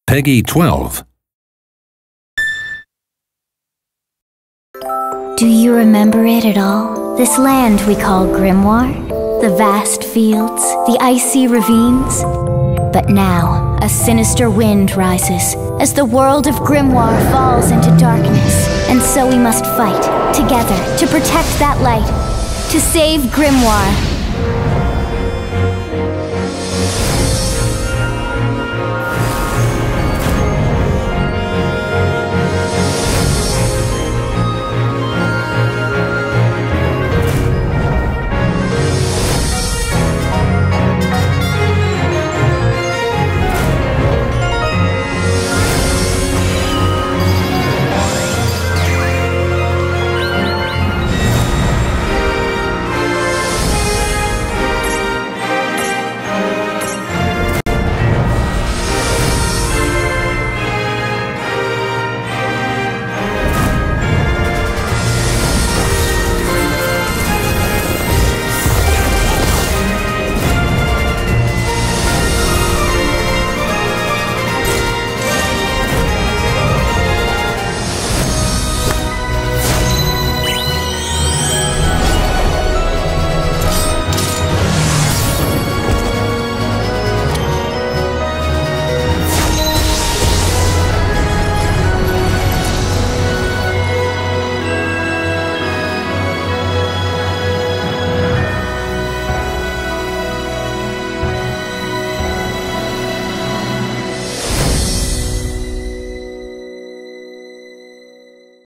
Peggy 12. Do you remember it at all? This land we call Grymoire? The vast fields, the icy ravines? But now, a sinister wind rises as the world of Grymoire falls into darkness. And so we must fight, together, to protect that light, to save Grymoire.